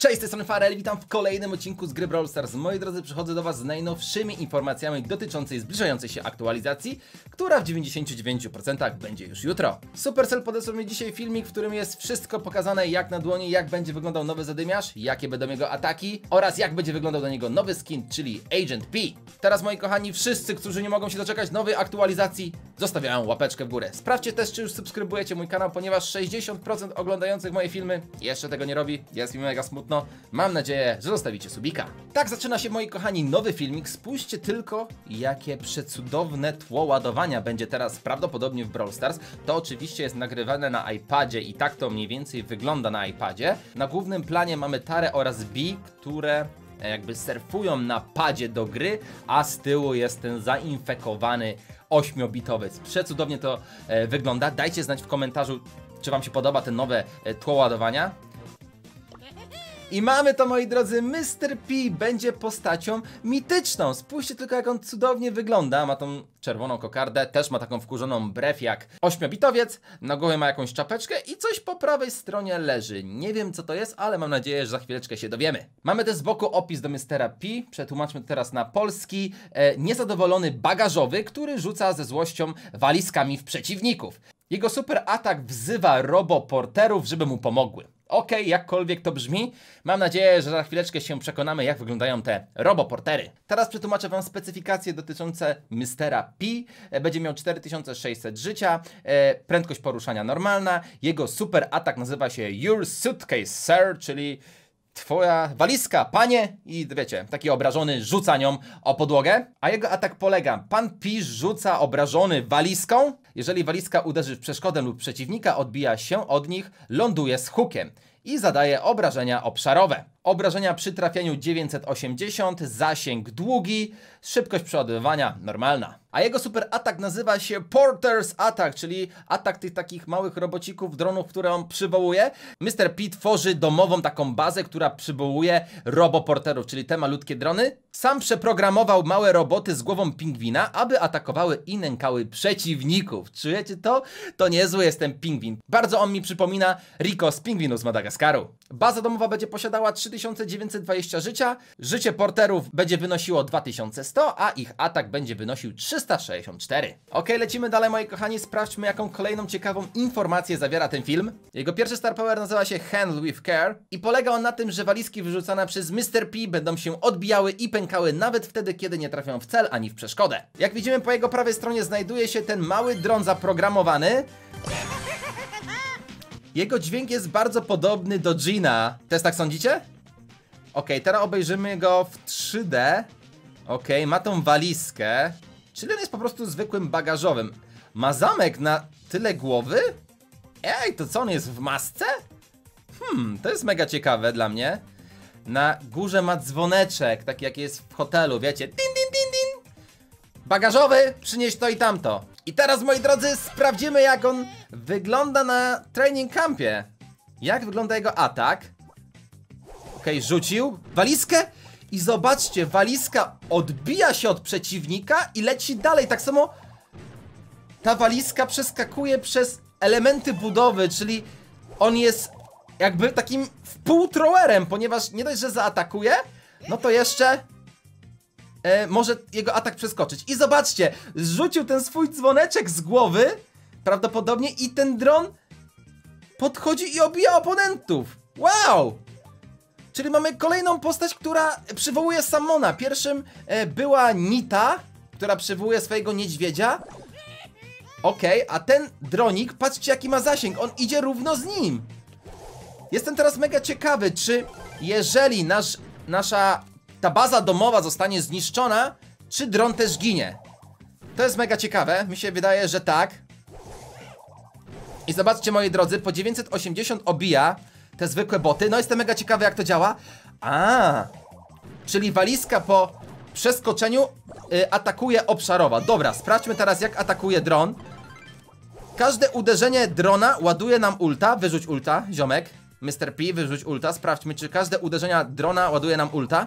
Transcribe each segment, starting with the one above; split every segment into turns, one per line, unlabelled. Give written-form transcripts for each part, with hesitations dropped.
Cześć, z tej strony Farel, witam w kolejnym odcinku z gry Brawl Stars. Moi drodzy, przychodzę do was z najnowszymi informacjami dotyczącej zbliżającej się aktualizacji, która w 99% będzie już jutro. Supercell podesłał mi dzisiaj filmik, w którym jest wszystko pokazane jak na dłoni, jak będzie wyglądał nowy zadymiarz, jakie będą jego ataki oraz jak będzie wyglądał do niego nowy skin, czyli Agent P. Teraz, moi kochani, wszyscy, którzy nie mogą się doczekać nowej aktualizacji, zostawiają łapeczkę w górę. Sprawdźcie też, czy już subskrybujecie mój kanał, ponieważ 60% oglądających moje filmy jeszcze tego nie robi. Jest mi mega smutno. Mam nadzieję, że zostawicie subika. Tak zaczyna się, moi kochani, nowy filmik. Spójrzcie tylko, jakie przecudowne tło ładowania będzie teraz prawdopodobnie w Brawl Stars. To oczywiście jest nagrywane na iPadzie i tak to mniej więcej wygląda na iPadzie. Na głównym planie mamy Tarę oraz Bee, które jakby surfują na padzie do gry, a z tyłu jest ten zainfekowany 8-bitowiec. Przecudownie to wygląda. Dajcie znać w komentarzu, czy wam się podoba ten nowe tło ładowania. I mamy to, moi drodzy, Mr. P będzie postacią mityczną. Spójrzcie tylko, jak on cudownie wygląda. Ma tą czerwoną kokardę, też ma taką wkurzoną brew jak 8-bitowiec. Na głowie ma jakąś czapeczkę i coś po prawej stronie leży. Nie wiem, co to jest, ale mam nadzieję, że za chwileczkę się dowiemy. Mamy też z boku opis do Mr. P. Przetłumaczmy to teraz na polski. Niezadowolony bagażowy, który rzuca ze złością walizkami w przeciwników. Jego super atak wzywa roboporterów, żeby mu pomogły. Okej, jakkolwiek to brzmi, mam nadzieję, że za chwileczkę się przekonamy, jak wyglądają te roboportery. Teraz przetłumaczę wam specyfikacje dotyczące Mr. P. Będzie miał 4600 życia, prędkość poruszania normalna, jego super atak nazywa się Your Suitcase, Sir, czyli twoja walizka, panie, i wiecie, taki obrażony rzuca nią o podłogę. A jego atak polega: pan P rzuca obrażony walizką. Jeżeli walizka uderzy w przeszkodę lub przeciwnika, odbija się od nich, ląduje z hukiem i zadaje obrażenia obszarowe. Obrażenia przy trafieniu 980, zasięg długi, szybkość przeładowywania normalna. A jego super atak nazywa się Porter's Attack, czyli atak tych takich małych robocików, dronów, które on przywołuje. Mr. P tworzy domową taką bazę, która przywołuje roboporterów, czyli te malutkie drony. Sam przeprogramował małe roboty z głową pingwina, aby atakowały i nękały przeciwników. Czujecie to? To niezły jest ten pingwin. Bardzo on mi przypomina Rico z Pingwinu z Madagaskaru. Baza domowa będzie posiadała 3920 życia, życie porterów będzie wynosiło 2100, a ich atak będzie wynosił 364. Ok, lecimy dalej, moi kochani, sprawdźmy, jaką kolejną ciekawą informację zawiera ten film. Jego pierwszy star power nazywa się Handle with Care i polega on na tym, że walizki wyrzucane przez Mr. P będą się odbijały i pękały nawet wtedy, kiedy nie trafią w cel ani w przeszkodę. Jak widzimy, po jego prawej stronie znajduje się ten mały dron zaprogramowany. Jego dźwięk jest bardzo podobny do Gina. Też tak sądzicie? Ok, teraz obejrzymy go w 3D. Ok, ma tą walizkę. Czyli on jest po prostu zwykłym bagażowym. Ma zamek na tyle głowy? Ej, to co, on jest w masce? To jest mega ciekawe dla mnie. Na górze ma dzwoneczek, taki jak jest w hotelu, wiecie. Din, din, din, din. Bagażowy, przynieś to i tamto. I teraz, moi drodzy, sprawdzimy, jak on wygląda na training campie. Jak wygląda jego atak? Okej, rzucił walizkę i zobaczcie, walizka odbija się od przeciwnika i leci dalej. Tak samo ta walizka przeskakuje przez elementy budowy, czyli on jest jakby takim wpółtrowerem, ponieważ nie dość, że zaatakuje, no to jeszcze może jego atak przeskoczyć. I zobaczcie, zrzucił ten swój dzwoneczek z głowy, prawdopodobnie, i ten dron podchodzi i obija oponentów. Wow! Czyli mamy kolejną postać, która przywołuje Summona. Pierwszym była Nita, która przywołuje swojego niedźwiedzia. Okej, a ten dronik, patrzcie, jaki ma zasięg, on idzie równo z nim. Jestem teraz mega ciekawy, czy jeżeli ta baza domowa zostanie zniszczona, czy dron też ginie. To jest mega ciekawe, mi się wydaje, że tak. I zobaczcie, moi drodzy, po 980 obija te zwykłe boty. No, jestem mega ciekawy, jak to działa. Czyli walizka po przeskoczeniu atakuje obszarowa. Dobra, sprawdźmy teraz, jak atakuje dron. Każde uderzenie drona ładuje nam ulta. Wyrzuć ulta, ziomek. Mr. P, wyrzuć ulta. Sprawdźmy, czy każde uderzenia drona ładuje nam ulta.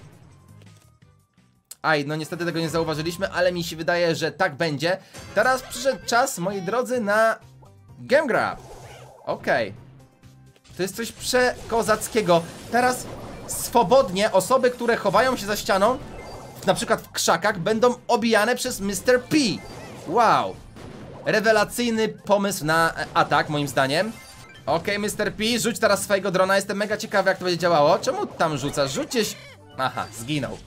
Aj, no niestety tego nie zauważyliśmy, ale mi się wydaje, że tak będzie. Teraz przyszedł czas, moi drodzy, na Game Grab. Okej. To jest coś przekozackiego. Teraz swobodnie osoby, które chowają się za ścianą, na przykład w krzakach, będą obijane przez Mr. P. Wow. Rewelacyjny pomysł na atak, moim zdaniem. Okej, Mr. P, rzuć teraz swojego drona. Jestem mega ciekawy, jak to będzie działało. Czemu tam rzucasz? Rzućcie. Aha, zginął.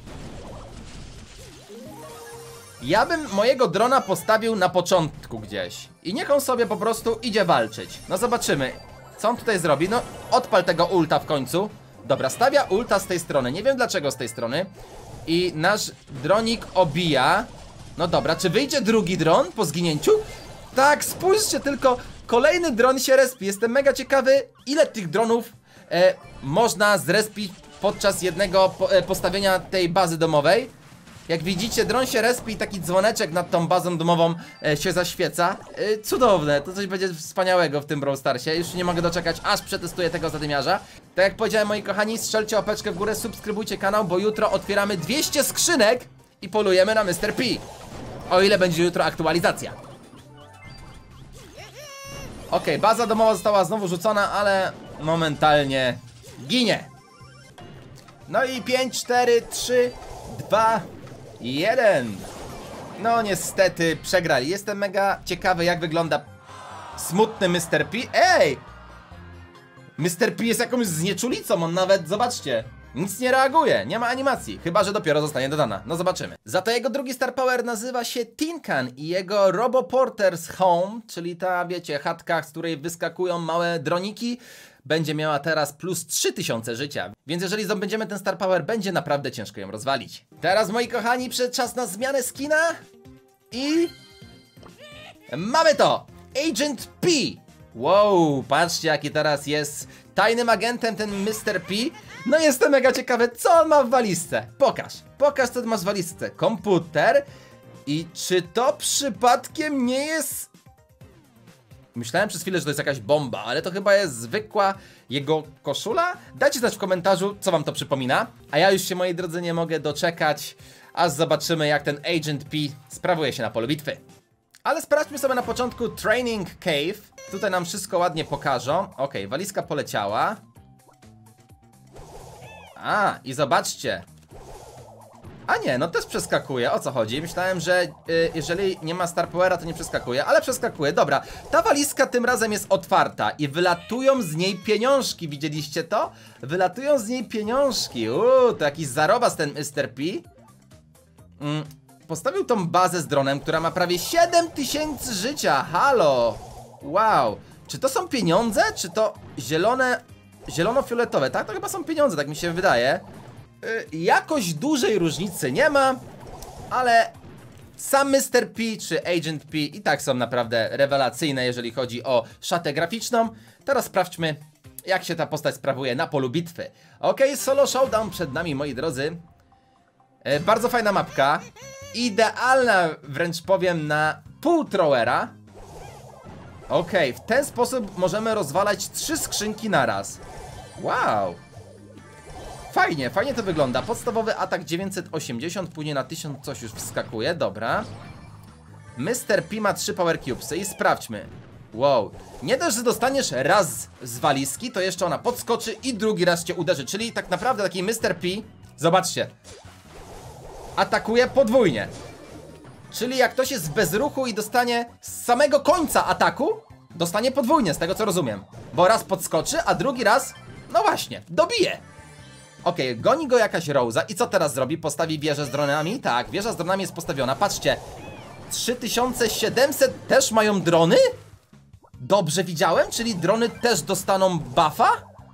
Ja bym mojego drona postawił na początku gdzieś. I niech on sobie po prostu idzie walczyć. No zobaczymy, co on tutaj zrobi. No, odpal tego ulta w końcu. Dobra, stawia ulta z tej strony. Nie wiem dlaczego z tej strony. I nasz dronik obija. No dobra, czy wyjdzie drugi dron po zginięciu? Tak, spójrzcie tylko. Kolejny dron się respi. Jestem mega ciekawy, ile tych dronów można zrespić podczas jednego postawienia tej bazy domowej. Jak widzicie, dron się respi i taki dzwoneczek nad tą bazą domową się zaświeca. Cudowne, to coś będzie wspaniałego w tym Brawl Starsie. Już nie mogę doczekać, aż przetestuję tego zadymiarza. Tak jak powiedziałem, moi kochani, strzelcie łapeczkę w górę, subskrybujcie kanał, bo jutro otwieramy 200 skrzynek i polujemy na Mr. P. O ile będzie jutro aktualizacja. Okej, baza domowa została znowu rzucona, ale momentalnie ginie. No i 5, 4, 3, 2, 1. No niestety przegrali. Jestem mega ciekawy, jak wygląda smutny Mr. P. Ej! Mr. P jest jakąś znieczulicą, on nawet, zobaczcie, nic nie reaguje, nie ma animacji, chyba że dopiero zostanie dodana. No zobaczymy. Za to jego drugi star power nazywa się Tin Can i jego Roboporter's Home, czyli ta, wiecie, chatka, z której wyskakują małe droniki, będzie miała teraz plus 3000 życia. Więc jeżeli zdobędziemy ten star power, będzie naprawdę ciężko ją rozwalić. Teraz, moi kochani, przyszedł czas na zmianę skina i mamy to! Agent P. Wow, patrzcie, jaki teraz jest tajnym agentem ten Mr. P. No jestem mega ciekawy, co on ma w walizce. Pokaż, co masz w walizce. Komputer. I czy to przypadkiem nie jest... Myślałem przez chwilę, że to jest jakaś bomba, ale to chyba jest zwykła jego koszula? Dajcie znać w komentarzu, co wam to przypomina. A ja już się, moi drodzy, nie mogę doczekać, aż zobaczymy, jak ten Agent P sprawuje się na polu bitwy. Ale sprawdźmy sobie na początku Training Cave. Tutaj nam wszystko ładnie pokażą. Okej, walizka poleciała. A, i zobaczcie. A nie, no też przeskakuje, o co chodzi? Myślałem, że jeżeli nie ma star powera, to nie przeskakuje, ale przeskakuje, dobra. Ta walizka tym razem jest otwarta i wylatują z niej pieniążki, widzieliście to? Wylatują z niej pieniążki, to jakiś zarobas ten Mr. P. Postawił tą bazę z dronem, która ma prawie 7000 życia, halo. Wow, czy to są pieniądze, czy to zielono-fioletowe? Tak, to chyba są pieniądze, tak mi się wydaje. Jakoś dużej różnicy nie ma, ale sam Mr. P czy Agent P i tak są naprawdę rewelacyjne, jeżeli chodzi o szatę graficzną. Teraz sprawdźmy, jak się ta postać sprawuje na polu bitwy. Okej, solo showdown przed nami, moi drodzy. Bardzo fajna mapka. Idealna, wręcz powiem, na pół throwera. Okej, w ten sposób możemy rozwalać 3 skrzynki naraz. Wow. Fajnie, fajnie to wygląda. Podstawowy atak 980, później na 1000 coś już wskakuje, dobra. Mr. P ma 3 power cubesy i sprawdźmy. Wow, nie dość, że dostaniesz raz z walizki, to jeszcze ona podskoczy i drugi raz cię uderzy. Czyli tak naprawdę taki Mr. P, zobaczcie, atakuje podwójnie. Czyli jak ktoś jest w bezruchu i dostanie z samego końca ataku, dostanie podwójnie, z tego co rozumiem. Bo raz podskoczy, a drugi raz, no właśnie, dobije. Okej, goni go jakaś Rosa i co teraz zrobi? Postawi wieżę z dronami? Tak, wieża z dronami jest postawiona, patrzcie. 3700 też mają drony? Dobrze widziałem? Czyli drony też dostaną buffa?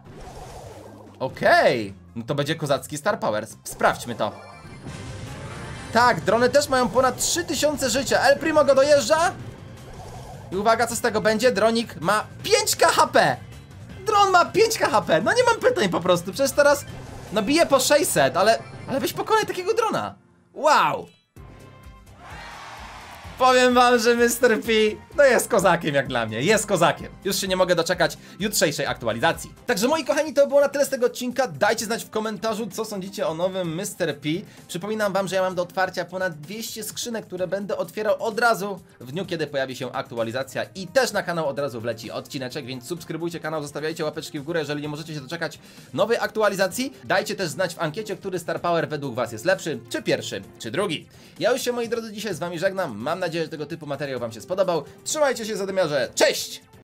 Okej, no to będzie kozacki star power, sprawdźmy to. Tak, drony też mają ponad 3000 życia. El Primo go dojeżdża. I uwaga, co z tego będzie? Dronik ma 5k HP. Dron ma 5k HP. No nie mam pytań po prostu. Przecież teraz, no bije po 600, ale weź pokonaj takiego drona. Wow. Powiem wam, że Mr. P no jest kozakiem jak dla mnie, jest kozakiem. Już się nie mogę doczekać jutrzejszej aktualizacji. Także moi kochani, to było na tyle z tego odcinka. Dajcie znać w komentarzu, co sądzicie o nowym Mr. P. Przypominam wam, że ja mam do otwarcia ponad 200 skrzynek, które będę otwierał od razu w dniu, kiedy pojawi się aktualizacja i też na kanał od razu wleci odcineczek, więc subskrybujcie kanał, zostawiajcie łapeczki w górę, jeżeli nie możecie się doczekać nowej aktualizacji. Dajcie też znać w ankiecie, który Star Power według was jest lepszy, czy pierwszy, czy drugi. Ja już się, moi drodzy, dzisiaj z wami żegnam. Mam nadzieję, że tego typu materiał wam się spodobał. Trzymajcie się, zadymiarze. Cześć!